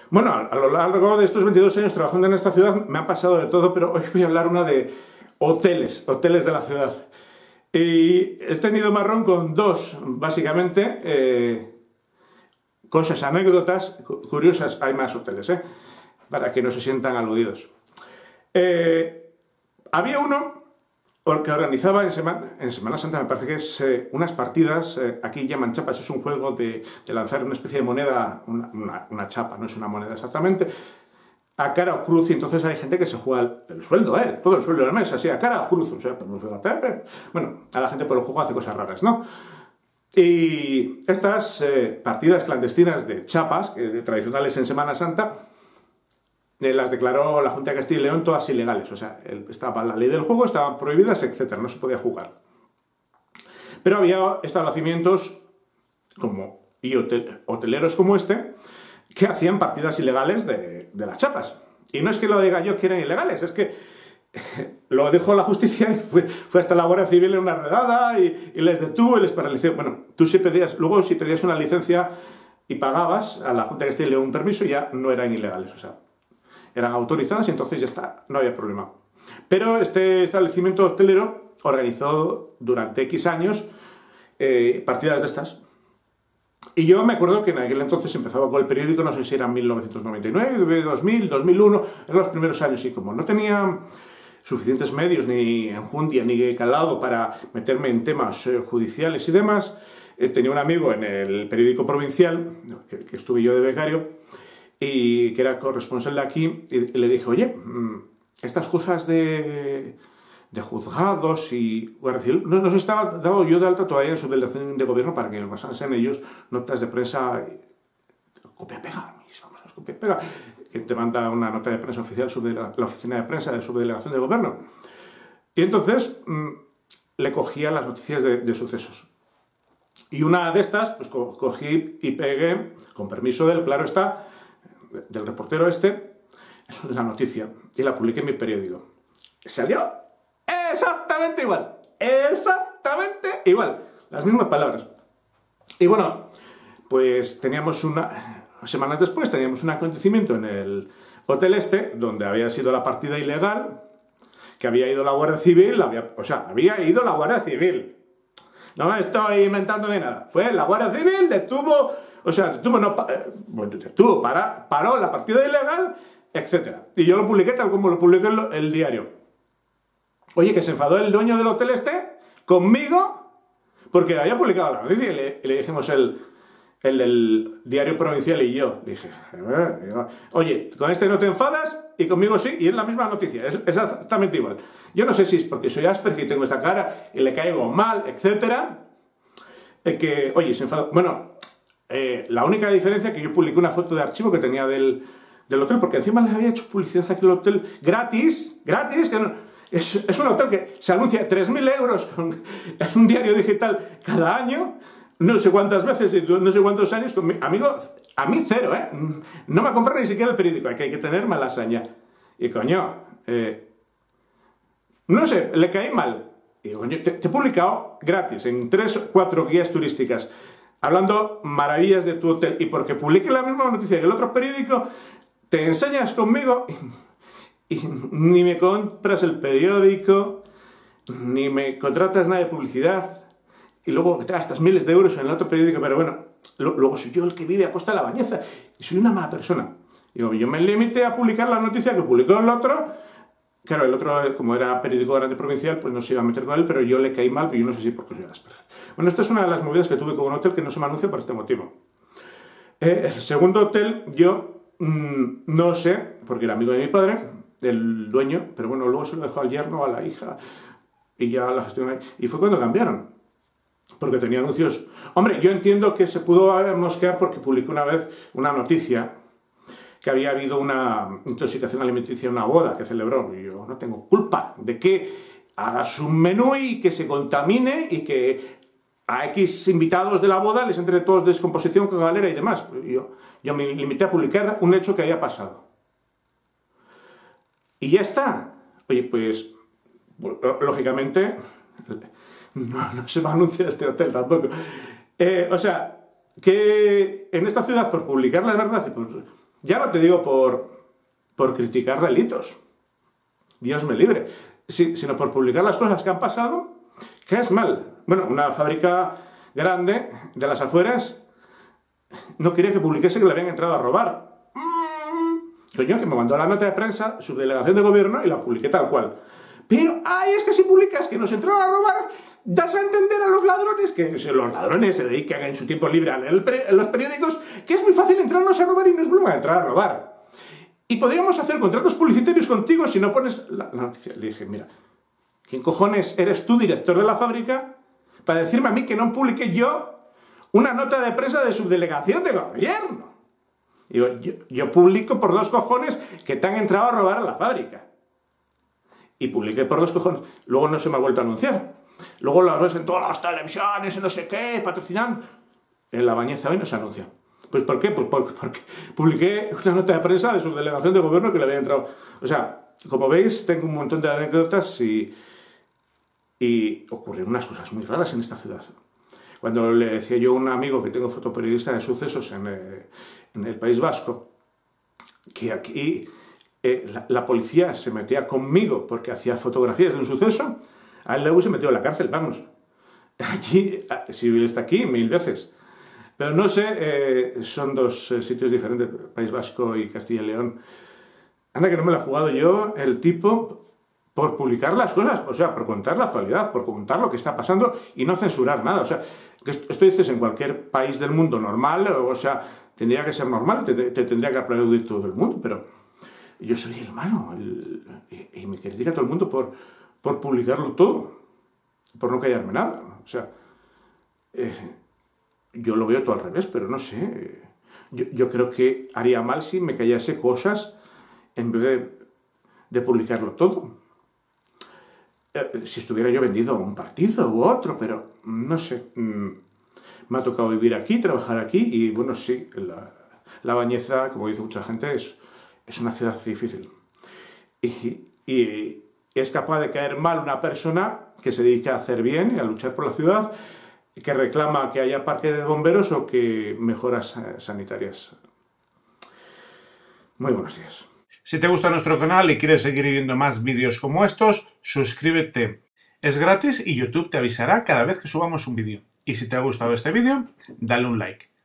Bueno, a lo largo de estos 22 años trabajando en esta ciudad me ha pasado de todo, pero hoy voy a hablar una de hoteles de la ciudad. Y he tenido marrón con dos, básicamente, cosas, anécdotas curiosas. Hay más hoteles, para que no se sientan aludidos. Había uno que organizaba en Semana Santa, me parece que es unas partidas, aquí llaman chapas, es un juego de lanzar una especie de moneda, una chapa, no es una moneda exactamente, a cara o cruz, y entonces hay gente que se juega el sueldo, todo el sueldo de la mesa, así, a cara o cruz, o sea, bueno, a la gente por el juego hace cosas raras, ¿no? Y estas partidas clandestinas de chapas, tradicionales en Semana Santa, las declaró la Junta de Castilla y León todas ilegales, o sea, estaba la ley del juego, estaban prohibidas, etc., no se podía jugar. Pero había establecimientos y hoteleros como este que hacían partidas ilegales de las chapas. Y no es que lo diga yo que eran ilegales, es que lo dijo la justicia y fue hasta la Guardia Civil en una redada y les detuvo y les paralizó. Bueno, tú si pedías una licencia y pagabas a la Junta de Castilla y León un permiso, ya no eran ilegales, o sea, eran autorizadas y entonces ya está, no había problema. Pero este establecimiento hotelero organizó durante X años partidas de estas. Y yo me acuerdo que en aquel entonces empezaba con el periódico, no sé si era 1999, 2000, 2001, eran los primeros años, y como no tenía suficientes medios, ni enjundia, ni calado para meterme en temas judiciales y demás, tenía un amigo en el periódico provincial, que estuve yo de becario, y que era corresponsal de aquí, y le dije, oye, estas cosas de juzgados y Guardia Civil, no nos estaba dado yo de alta todavía en su delegación de gobierno para que me pasasen ellos notas de prensa, copia-pega, mis famosas copia-pega, que te manda una nota de prensa oficial sobre la oficina de prensa de su delegación de gobierno. Y entonces le cogía las noticias de sucesos. Y una de estas, pues cogí y pegué, con permiso del, claro está, del reportero la noticia, y la publiqué en mi periódico. Salió exactamente igual, las mismas palabras. Y bueno, pues semanas después teníamos un acontecimiento en el hotel donde había sido la partida ilegal, que había ido la Guardia Civil, había ido la Guardia Civil. No me estoy inventando de nada. Fue la Guardia Civil, paró la partida ilegal, etc. Y yo lo publiqué tal como lo publicó el diario. Oye, que se enfadó el dueño del hotel conmigo porque había publicado la noticia, y le dijimos el del diario provincial y yo. Le dije, oye, con no te enfadas y conmigo sí, y es la misma noticia, es exactamente igual. Yo no sé si es porque soy Asperger y tengo esta cara y le caigo mal, etcétera, oye, se enfadó. Bueno, la única diferencia es que yo publiqué una foto de archivo que tenía del hotel, porque encima les había hecho publicidad aquí al hotel gratis, que no. Es un hotel que se anuncia 3.000 euros es un diario digital cada año, no sé cuántas veces y no sé cuántos años, amigo, a mí cero, no me compran ni siquiera el periódico, hay que tener mala hazaña. Y coño, no sé, le caí mal. Y coño, te he publicado gratis en 3 o 4 guías turísticas, hablando maravillas de tu hotel, y porque publique la misma noticia que el otro periódico, te enseñas conmigo y ni me compras el periódico, ni me contratas nada de publicidad, y luego te gastas miles de euros en el otro periódico, pero bueno, luego soy yo el que vive a Costa de la Bañeza, y soy una mala persona. Digo, yo me limité a publicar la noticia que publicó el otro. Claro, el otro, como era periódico grande provincial, pues no se iba a meter con él, pero yo le caí mal, pero yo no sé si porque soy Asperger. Bueno, esta es una de las movidas que tuve con un hotel que no se me anuncia por este motivo. El segundo hotel, yo no sé, porque era amigo de mi padre, del dueño, pero bueno, luego se lo dejó al yerno, a la hija, y ya la gestión ahí. Y fue cuando cambiaron, porque tenía anuncios. Hombre, yo entiendo que se pudo mosquear porque publicó una vez una noticia que había habido una intoxicación alimenticia en una boda que celebró, y yo no tengo culpa de que hagas un menú y que se contamine y que a X invitados de la boda les entre todos descomposición con galera y demás. Yo me limité a publicar un hecho que había pasado. Y ya está. Oye, pues, lógicamente, no se va a anunciar este hotel tampoco. O sea, que en esta ciudad, por publicar la verdad y por Ya no te digo por criticar delitos, Dios me libre, sino por publicar las cosas que han pasado, que es mal. Bueno, una fábrica grande de las afueras no quería que publiquese que le habían entrado a robar. Coño, que me mandó la nota de prensa, su delegación de gobierno, y la publiqué tal cual. Pero, ay, es que si publicas que nos entraron a robar, das a entender a los ladrones, que los ladrones se dedican en su tiempo libre a leer los periódicos, que es muy fácil entrarnos a robar y nos vuelvan a entrar a robar. Y podríamos hacer contratos publicitarios contigo si no pones la noticia. Le dije, mira, ¿quién cojones eres tú, director de la fábrica, para decirme a mí que no publique yo una nota de prensa de subdelegación de gobierno? Digo, yo publico por 2 cojones que te han entrado a robar a la fábrica. Y publiqué por 2 cojones. Luego no se me ha vuelto a anunciar. Luego lo ves en todas las televisiones, en no sé qué, patrocinando. En La Bañeza hoy no se anuncia. Pues ¿por qué? Pues porque publiqué una nota de prensa de subdelegación de gobierno que le había entrado. O sea, como veis, tengo un montón de anécdotas y ocurrieron unas cosas muy raras en esta ciudad. Cuando le decía yo a un amigo que tengo fotoperiodista de sucesos en el País Vasco, que aquí la policía se metía conmigo porque hacía fotografías de un suceso, a él luego se metió en la cárcel, vamos. Allí, si está aquí, 1000 veces. Pero no sé, son 2 sitios diferentes, País Vasco y Castilla y León. Anda que no me la he jugado yo, el tipo, por publicar las cosas, o sea, por contar la actualidad, por contar lo que está pasando y no censurar nada. O sea, que esto dices en cualquier país del mundo normal, o sea, tendría que ser normal, te tendría que aplaudir todo el mundo, pero yo soy el malo y me critica todo el mundo por publicarlo todo, por no callarme nada. O sea, yo lo veo todo al revés, pero no sé. Yo creo que haría mal si me callase cosas en vez de publicarlo todo. Si estuviera yo vendido a un partido u otro, pero no sé. Me ha tocado vivir aquí, trabajar aquí y bueno, sí, La Bañeza, como dice mucha gente, es una ciudad difícil. Y es capaz de caer mal una persona que se dedica a hacer bien y a luchar por la ciudad, que reclama que haya parque de bomberos o que mejoras sanitarias. Muy buenos días. Si te gusta nuestro canal y quieres seguir viendo más vídeos como estos, suscríbete. Es gratis y YouTube te avisará cada vez que subamos un vídeo. Y si te ha gustado este vídeo, dale un like.